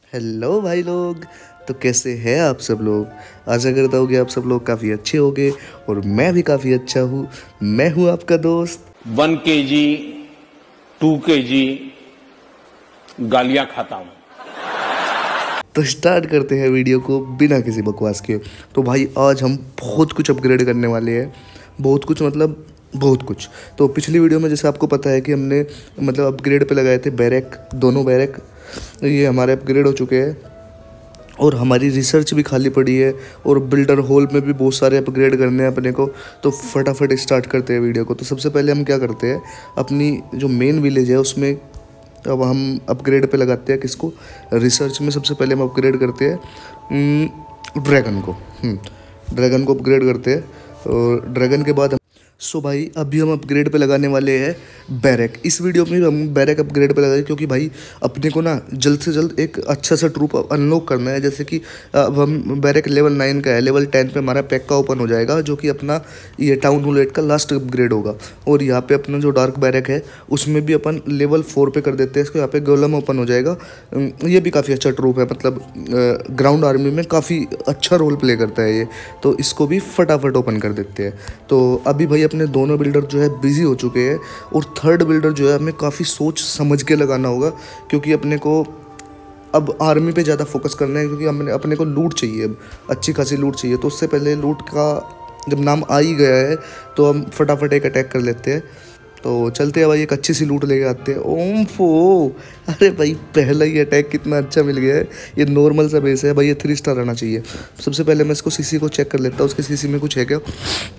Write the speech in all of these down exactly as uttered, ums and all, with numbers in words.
Hello भाई लोग। तो कैसे हैं आप सब लोग। आशा करता हूँ कि आप सब लोग काफ़ी अच्छे होंगे और मैं भी काफ़ी अच्छा हूँ। मैं हूँ आपका दोस्त। वन के जी टू के जी गालियां खाता हूं। तो स्टार्ट करते हैं वीडियो को बिना किसी बकवास के। तो भाई आज हम बहुत कुछ अपग्रेड करने वाले हैं। बहुत कुछ मतलब बहुत कुछ। तो पिछली वीडियो में जैसे आपको पता है कि हमने मतलब अपग्रेड पे लगाए थे बैरक, दोनों बैरक ये हमारे अपग्रेड हो चुके हैं और हमारी रिसर्च भी खाली पड़ी है और बिल्डर होल में भी बहुत सारे अपग्रेड करने हैं अपने को। तो फटाफट स्टार्ट करते हैं वीडियो को। तो सबसे पहले हम क्या करते हैं, अपनी जो मेन विलेज है उसमें अब हम अपग्रेड पे लगाते हैं किसको, रिसर्च में सबसे पहले हम अपग्रेड करते हैं ड्रैगन को। ड्रैगन को अपग्रेड करते हैं और ड्रैगन के बाद सो so भाई अभी हम अपग्रेड पे लगाने वाले हैं बैरक। इस वीडियो में हम बैरक अपग्रेड पे लगाए क्योंकि भाई अपने को ना जल्द से जल्द एक अच्छा सा ट्रूप अनलॉक करना है। जैसे कि अब हम बैरक लेवल नाइन का है, लेवल टेन पे हमारा पैक का ओपन हो जाएगा जो कि अपना ये टाउन हॉल एट का लास्ट अपग्रेड होगा। और यहाँ पे अपना जो डार्क बैरक है उसमें भी अपन लेवल फोर पे कर देते हैं इसको। यहाँ पे गोलम ओपन हो जाएगा। ये भी काफ़ी अच्छा ट्रूप है, मतलब ग्राउंड आर्मी में काफ़ी अच्छा रोल प्ले करता है ये। तो इसको भी फटाफट ओपन कर देते हैं। तो अभी भाई अपने दोनों बिल्डर जो है बिजी हो चुके हैं और थर्ड बिल्डर जो है हमें काफ़ी सोच समझ के लगाना होगा क्योंकि अपने को अब आर्मी पे ज़्यादा फोकस करना है क्योंकि हमने अपने को लूट चाहिए, अब अच्छी खासी लूट चाहिए। तो उससे पहले लूट का जब नाम आ ही गया है तो हम फटाफट एक अटैक कर लेते हैं। तो चलते हैं भाई, एक अच्छी सी लूट लेके आते हैं। ओम फो, अरे भाई पहला ही अटैक कितना अच्छा मिल गया है। ये नॉर्मल सा बेस है भाई, ये थ्री स्टार रहना चाहिए। सबसे पहले मैं इसको सीसी को चेक कर लेता हूँ, उसके सीसी में कुछ है क्या।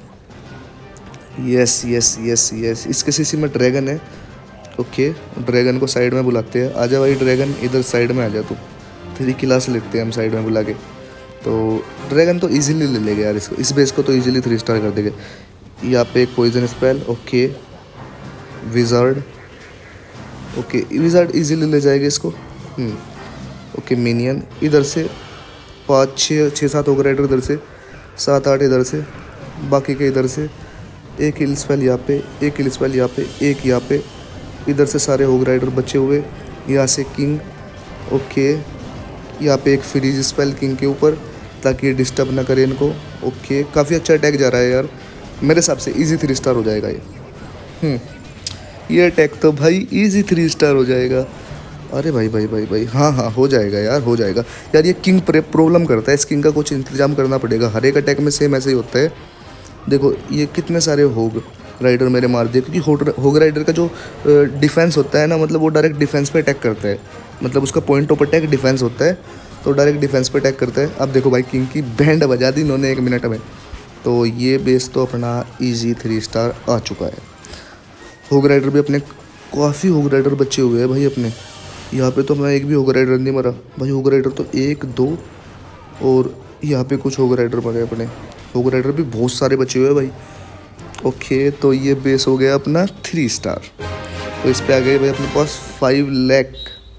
यस यस यस यस, इसके सीसी में ड्रैगन है। ओके, ड्रैगन को साइड में बुलाते हैं। आजा भाई ड्रैगन, इधर साइड में आ जा तू। थ्री क्लास लेते हैं हम साइड में बुला के। तो ड्रैगन तो इजीली ले लेंगे यार इसको, इस बेस को तो इजीली थ्री स्टार कर देंगे। यहाँ पे एक poison spell. Okay, wizard. Okay, wizard easily ले जाएगा इसको। ओके, मिनियन इधर से पाँच छः छः सात होगा राइडर इधर से, सात आठ इधर से, बाकी के इधर से। एक हिल स्पेल यहाँ पे, एक हिल स्पेल यहाँ पे, एक यहाँ पे। इधर से सारे होग राइडर बचे हुए। यहाँ से किंग। ओके, यहाँ पे एक फ्रीज स्पेल किंग के ऊपर ताकि ये डिस्टर्ब ना करे इनको। ओके, काफ़ी अच्छा अटैक जा रहा है यार, मेरे हिसाब से इजी थ्री स्टार हो जाएगा ये। हम्म ये अटैक तो भाई इजी थ्री स्टार हो जाएगा। अरे भाई भाई भाई भाई हाँ हाँ हो जाएगा यार, हो जाएगा यार। ये किंग प्रॉब्लम करता है, इस किंग का कुछ इंतजाम करना पड़ेगा। हर एक अटैक में सेम ऐसे ही होता है। देखो ये कितने सारे होग राइडर मेरे मार दिए क्योंकि होग होग राइडर का जो डिफेंस होता है ना, मतलब वो डायरेक्ट डिफेंस पे अटैक करता है। मतलब उसका पॉइंट ऑफ अटैक डिफेंस होता है, तो डायरेक्ट डिफेंस पे अटैक करता है। अब देखो भाई किंग की बैंड बजा दी इन्होंने एक मिनट में। तो ये बेस तो अपना इजी थ्री स्टार आ चुका है। होग राइडर भी अपने काफ़ी होग राइडर बचे हुए हैं भाई अपने। यहाँ पे तो मैं एक भी होग राइडर नहीं मरा भाई। होग राइडर तो एक दो और यहाँ पे कुछ होग राइडर मरे अपने। होग राइडर भी बहुत सारे बचे हुए हैं भाई। ओके, तो ये बेस हो गया अपना थ्री स्टार। तो इस पे आ गए भाई अपने पास फाइव लैख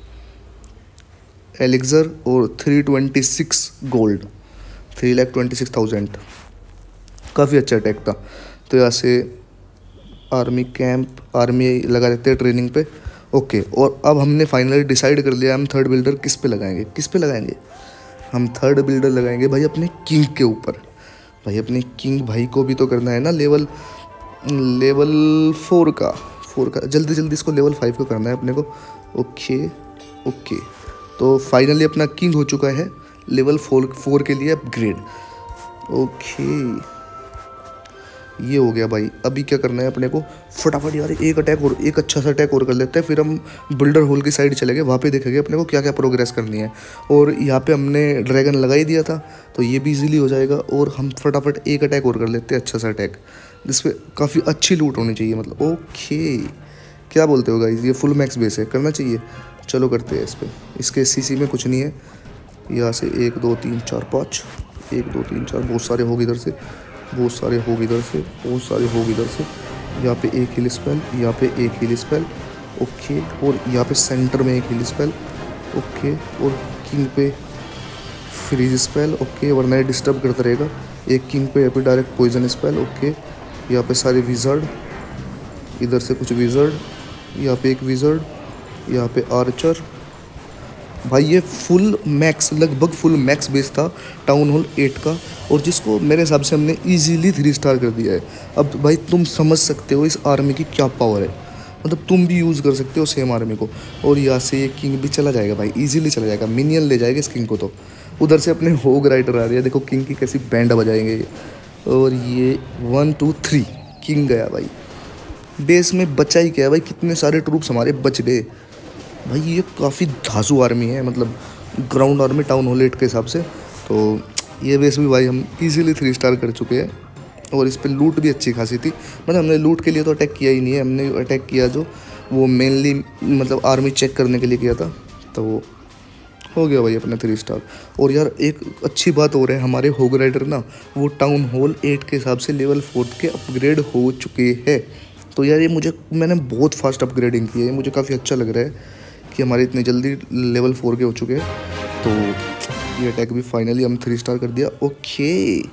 एलिक्सर और three twenty six gold, three lakh twenty six thousand. काफ़ी अच्छा अटैक था। तो यहाँ से आर्मी कैंप, आर्मी लगा देते हैं ट्रेनिंग पे। ओके, और अब हमने फाइनली डिसाइड कर लिया हम थर्ड बिल्डर किस पे लगाएंगे। किस पे लगाएंगे हम थर्ड बिल्डर लगाएंगे भाई अपने किंग के ऊपर। भाई अपने किंग भाई को भी तो करना है ना लेवल लेवल फोर का फोर का जल्दी जल्दी इसको लेवल फाइव का करना है अपने को। ओके ओके, तो फाइनली अपना किंग हो चुका है लेवल फोर फोर के लिए अपग्रेड। ओके, ये हो गया भाई। अभी क्या करना है अपने को, फटाफट यार एक अटैक और, एक अच्छा सा अटैक और कर लेते हैं, फिर हम बिल्डर होल की साइड चले गए। वहाँ पे देखेंगे अपने को क्या क्या प्रोग्रेस करनी है। और यहाँ पे हमने ड्रैगन लगा ही दिया था तो ये भी इजीली हो जाएगा। और हम फटाफट एक अटैक और कर लेते हैं, अच्छा सा अटैक जिसपे काफ़ी अच्छी लूट होनी चाहिए मतलब। ओके, क्या बोलते हो गाइस, ये फुल मैक्स बेस है, करना चाहिए। चलो करते हैं इस पर। इसके सीसी में कुछ नहीं है। यहाँ से एक दो तीन चार पाँच, एक दो तीन चार, बहुत सारे होग इधर से, बहुत सारे होग इधर से, बहुत सारे होग इधर से। यहाँ पे एक हिल स्पेल, यहाँ पे एक हिल स्पेल। ओके, और यहाँ पे सेंटर में एक हिल स्पेल। ओके, और किंग पे फ्रीज स्पेल। ओके, वरना ये डिस्टर्ब करता रहेगा। एक किंग पे यहाँ पे डायरेक्ट पॉइजन स्पेल। ओके, यहाँ पे सारे विजर्ड, इधर से कुछ विजर्ड, यहाँ पे एक विजर्ड, यहाँ पे आर्चर, भाई ये फुल मैक्स, लगभग फुल मैक्स बेस था टाउन हॉल एट का, और जिसको मेरे हिसाब से हमने इजीली थ्री स्टार कर दिया है। अब भाई तुम समझ सकते हो इस आर्मी की क्या पावर है, मतलब तुम भी यूज़ कर सकते हो सेम आर्मी को। और यहाँ से ये किंग भी चला जाएगा भाई, इजीली चला जाएगा, मिनियन ले जाएगा इस किंग को। तो उधर से अपने होग राइडर आ रही है, देखो किंग की कैसी बैंड बजाएंगे ये। और ये वन टू थ्री किंग गया भाई। बेस में बचा ही क्या भाई, कितने सारे ट्रूप्स हमारे बच गए भाई। ये काफ़ी धांसू आर्मी है, मतलब ground army town hall eight के हिसाब से। तो ये बेस भी भाई हम इजीली थ्री स्टार कर चुके हैं। और इस पर लूट भी अच्छी खासी थी, मतलब हमने लूट के लिए तो अटैक किया ही नहीं है, हमने अटैक किया जो वो मेनली मतलब आर्मी चेक करने के लिए किया था। तो वो हो गया भाई अपने थ्री स्टार। और यार एक अच्छी बात हो रहा है, हमारे होग राइडर ना वो टाउन हॉल एट के हिसाब से लेवल फोर्थ के अपग्रेड हो चुके हैं। तो यार ये मुझे मैंने बहुत फास्ट अपग्रेडिंग की है, मुझे काफ़ी अच्छा लग रहा है कि हमारे इतने जल्दी लेवल फोर के हो चुके हैं। तो ये अटैक भी फाइनली हम थ्री स्टार कर दिया। ओके,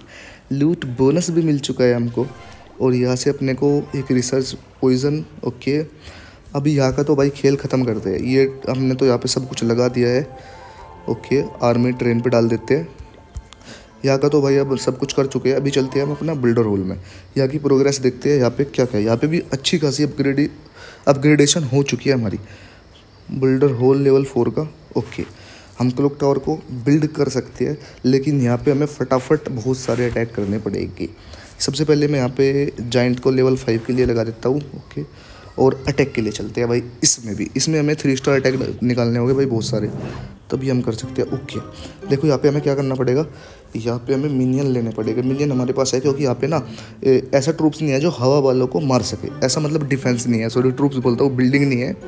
लूट बोनस भी मिल चुका है हमको। और यहाँ से अपने को एक रिसर्च पॉइजन। ओके, अभी यहाँ का तो भाई खेल ख़त्म करते हैं, ये हमने तो यहाँ पे सब कुछ लगा दिया है। ओके, आर्मी ट्रेन पे डाल देते हैं। यहाँ का तो भाई अब सब कुछ कर चुके हैं, अभी चलते हैं हम अपना बिल्डर होल में, यहाँ की प्रोग्रेस देखते हैं यहाँ पे क्या क्या है। यहाँ पे भी अच्छी खासी अपग्रेड अपग्रेडेशन हो चुकी है हमारी बिल्डर होल लेवल फोर का। ओके, हम क्लॉक टावर को बिल्ड कर सकते हैं, लेकिन यहाँ पे हमें फटाफट बहुत सारे अटैक करने पड़ेंगे। सबसे पहले मैं यहाँ पे जाइंट को लेवल फाइव के लिए लगा देता हूँ। ओके, और अटैक के लिए चलते हैं भाई। इसमें भी इसमें हमें थ्री स्टार अटैक निकालने होंगे भाई बहुत सारे, तभी हम कर सकते हैं। ओके, देखो यहाँ पे हमें क्या करना पड़ेगा, यहाँ पे हमें मिनियन लेने पड़ेगा। मिनियन हमारे पास है क्योंकि यहाँ पे ना ए, ऐसा ट्रूप्स नहीं है जो हवा वालों को मार सके, ऐसा मतलब डिफेंस नहीं है, सॉरी ट्रूप्स बोलता हूँ, बिल्डिंग नहीं है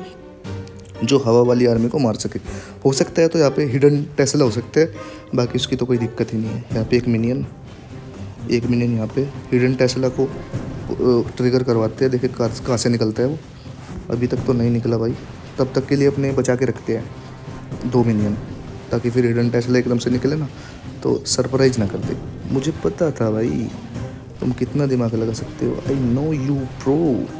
जो हवा वाली आर्मी को मार सके। हो सकता है तो यहाँ पे हिडन टेस्ला हो सकते हैं, बाकी उसकी तो कोई दिक्कत ही नहीं है। यहाँ पे एक मिनियन एक मिनियन यहाँ पे हिडन टेस्ला को ट्रिगर करवाते हैं, देखिए कहाँ से निकलता है वो। अभी तक तो नहीं निकला भाई, तब तक के लिए अपने बचा के रखते हैं दो मिनियन, ताकि फिर हिडन टेस्ला एकदम से निकले ना तो सरप्राइज ना कर दे। मुझे पता था भाई तुम कितना दिमाग लगा सकते हो, I know you pro.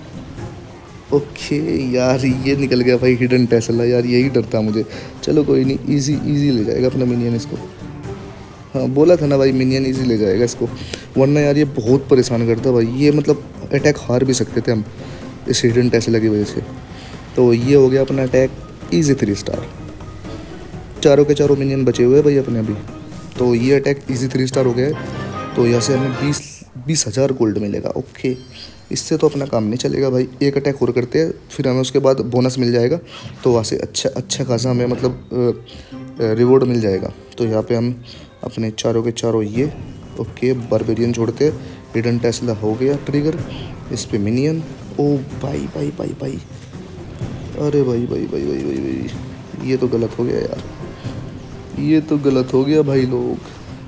Okay यार ये निकल गया भाई हिडन टेस्ला, यार यही डर था मुझे। चलो कोई नहीं, इजी इजी ले जाएगा अपना मिनियन इसको। हाँ बोला था ना भाई, मिनियन इजी ले जाएगा इसको, वरना यार ये बहुत परेशान करता भाई। ये मतलब अटैक हार भी सकते थे हम इस हिडन टेस्ला की वजह से। तो ये हो गया अपना अटैक इजी थ्री स्टार। चारों के चारों मिनियन बचे हुए हैं भाई अपने अभी। तो ये अटैक इजी थ्री स्टार हो गया है। तो यहाँ से हमें बीस बीस हज़ार गोल्ड मिलेगा। ओके, इससे तो अपना काम नहीं चलेगा भाई, एक अटैक और करते हैं, फिर हमें उसके बाद बोनस मिल जाएगा। तो वहाँ से अच्छा अच्छा खासा हमें मतलब रिवॉर्ड मिल जाएगा। तो यहाँ पे हम अपने चारों के चारों ये ओके बारबेरियन छोड़ते हैं। हिडन टेस्ला हो गया ट्रिगर, इस पे मिनियन। ओ भाई भाई भाई भाई, अरे भाई भाई भाई भाई भाई भाई ये तो गलत हो गया यार, ये तो गलत हो गया भाई लोग,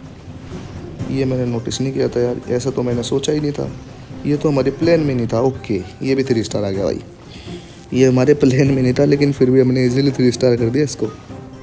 ये मैंने नोटिस नहीं किया था यार, ऐसा तो मैंने सोचा ही नहीं था, ये तो हमारे प्लान में नहीं था। ओके, ये भी थ्री स्टार आ गया भाई, ये हमारे प्लान में नहीं था, लेकिन फिर भी हमने इजीली थ्री स्टार कर दिया इसको।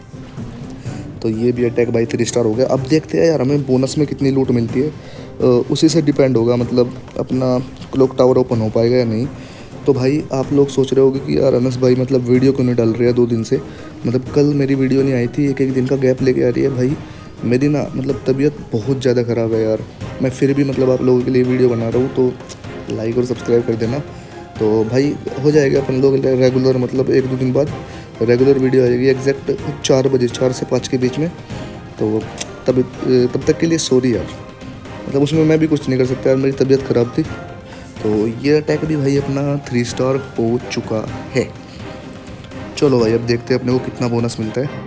तो ये भी अटैक भाई थ्री स्टार हो गया। अब देखते हैं यार हमें बोनस में कितनी लूट मिलती है, उसी से डिपेंड होगा मतलब अपना क्लॉक टावर ओपन हो पाएगा या नहीं। तो भाई आप लोग सोच रहे होगे कि यार अनस भाई मतलब वीडियो क्यों नहीं डाल रहे हैं दो दिन से, मतलब कल मेरी वीडियो नहीं आई थी, एक एक दिन का गैप लेके आ रही है भाई। मेरी ना मतलब तबीयत बहुत ज़्यादा ख़राब है यार, मैं फिर भी मतलब आप लोगों के लिए वीडियो बना रहा हूँ, तो लाइक और सब्सक्राइब कर देना। तो भाई हो जाएगा अपन लोग रेगुलर, मतलब एक दो दिन बाद रेगुलर वीडियो आएगी एग्जैक्ट चार बजे, चार से पाँच के बीच में। तो तब तब तक के लिए सॉरी यार, मतलब उसमें मैं भी कुछ नहीं कर सकता यार, मेरी तबीयत ख़राब थी। तो ये अटैक भी भाई अपना थ्री स्टार हो चुका है। चलो भाई अब देखते हैं अपने को कितना बोनस मिलता है।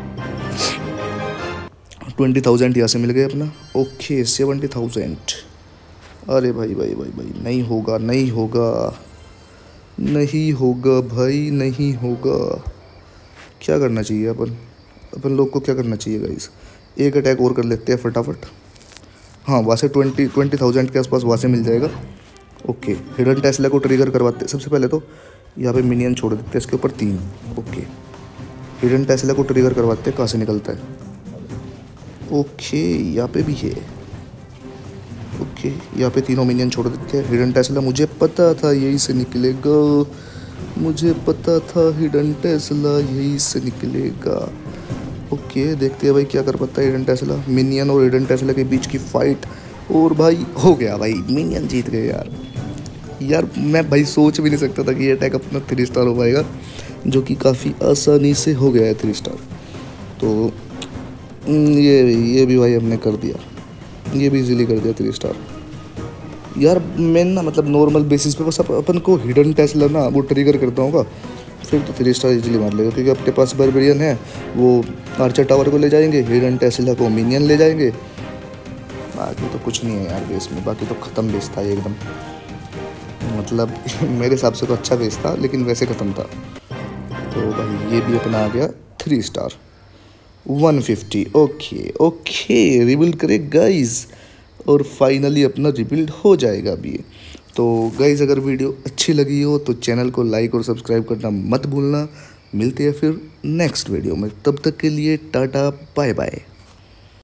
ट्वेंटी थाउजेंड यहाँ से मिल गए अपना। ओके सेवेंटी थाउजेंड, अरे भाई भाई भाई भाई नहीं होगा नहीं होगा नहीं होगा भाई नहीं होगा। क्या करना चाहिए अपन अपन लोग को क्या करना चाहिए गाइस, एक अटैक और कर लेते हैं फटाफट। हाँ वहाँ से ट्वेंटी ट्वेंटी थाउजेंड के आसपास वहाँ से मिल जाएगा। ओके हिडन टेस्ला को ट्रिगर करवाते सबसे पहले तो यहाँ पे मिनियन छोड़ देते हैं इसके ऊपर तीन। ओके हिडन टेस्ला को ट्रिगर करवाते हैं, कहाँ से निकलता है। ओके यहाँ पे भी है। ओके यहाँ पे तीनों मिनियन छोड़ देते हैं। हिडन टेस्ला मुझे पता था यही से निकलेगा, मुझे पता था हिडन टेस्ला यही से निकलेगा। ओके देखते हैं भाई क्या कर पाता है ईडन टेस्ला। मिनियन और ईडन टेस्ला के बीच की फाइट, और भाई हो गया भाई, मिनियन जीत गए यार। यार मैं भाई सोच भी नहीं सकता था कि ये अटैक अपना थ्री स्टार हो पाएगा, जो कि काफ़ी आसानी से हो गया है थ्री स्टार। तो ये ये भी भाई हमने कर दिया, ये भी इजीली कर दिया थ्री स्टार। यार मैं ना मतलब नॉर्मल बेसिस पे बस अप, अपन को हिडन टेस्ला ना वो ट्रिगर करता होगा, फिर तो थ्री स्टार इजीली मार लेगा, क्योंकि अपने पास बारबेरियन है, वो आर्चर टावर को ले जाएंगे, हिडन टेस्ला को मिनियन ले जाएंगे। बाकी तो कुछ नहीं है यार बेस में, बाकी तो ख़त्म बेस था एकदम, मतलब मेरे हिसाब से तो अच्छा बेस था, लेकिन वैसे ख़त्म था। तो भाई ये भी अपना आ गया three star one fifty. Okay okay rebuild करे गाइज, और फाइनली अपना रिबिल्ड हो जाएगा अभी। तो गाइज अगर वीडियो अच्छी लगी हो तो चैनल को लाइक और सब्सक्राइब करना मत भूलना। मिलते हैं फिर नेक्स्ट वीडियो में, तब तक के लिए टाटा बाय बाय।